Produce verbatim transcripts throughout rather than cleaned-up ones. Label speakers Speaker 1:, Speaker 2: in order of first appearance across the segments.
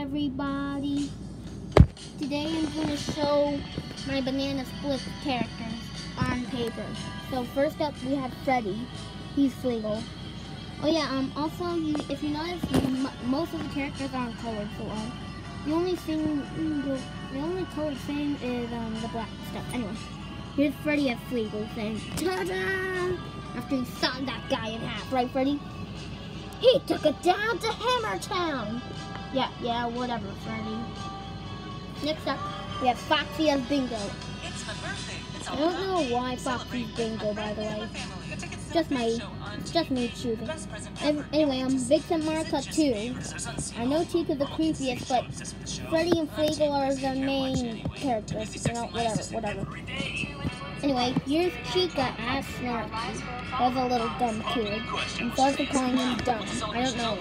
Speaker 1: everybody. Today I'm going to show my banana split characters on paper. So first up we have Freddy. He's Fleagle. Oh yeah, um, also you, if you notice, you, most of the characters aren't colored. So um, the only thing, the, the only colored thing is um the black stuff. Anyway, here's Freddy as Fleagle saying "Ta-da!" after he sawed that guy in half, right, Freddy? He took it down to Hammertown. Yeah, yeah, whatever, Freddy. Next up, we have Foxy as Bingo.
Speaker 2: It's my birthday. It's
Speaker 1: I don't know why Foxy's Bingo, by the way. It's just my, it's just me choosing. Anyway, I'm Vixen Marika too. I know Chica's the creepiest, but Freddy and Fleagle are the main characters. You know, whatever, whatever. Anyway, here's Chica as Snarky. That's a little dumb kid. I'm sorry for calling him dumb. I don't know.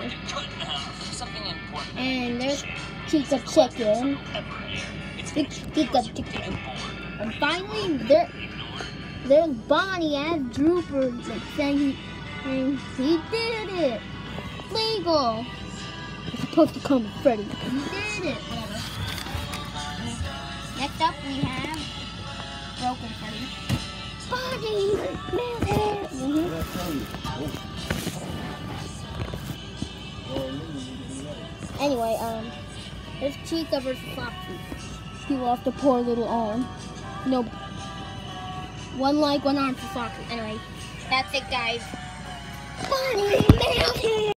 Speaker 1: And there's Chica Chicken. Chica Chicken. And finally, there, there's Bonnie as Drooper, like saying he, and he did it. Fleagle. It's supposed to come with Freddy. He did it. Whatever. Next up, we have Broken Freddy. Bonnie, man. Mm-hmm. Anyway, um, there's Chica versus Foxy. He lost a poor little arm. No, one leg, one arm for Foxy. Anyway, that's it, guys. Bonnie, man.